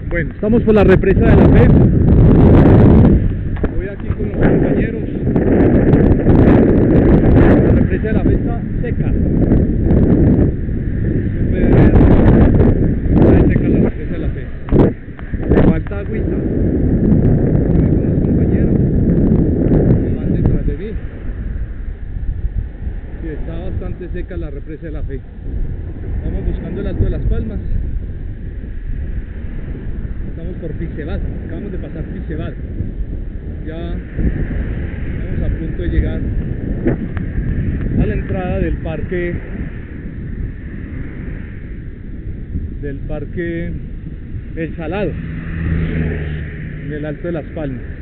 Bueno, estamos por la represa de la Fe. Voy aquí con los compañeros. La represa de la Fe está seca. Se puede ver. Está seca la represa de la Fe. Le falta agüita. Voy con los compañeros que van detrás de mí. Sí, está bastante seca la represa de la Fe. Vamos buscando el Alto de las Palmas. Estamos por Pixevad, acabamos de pasar Pixevad. Ya estamos a punto de llegar a la entrada del parque El Salado, en el Alto de las Palmas.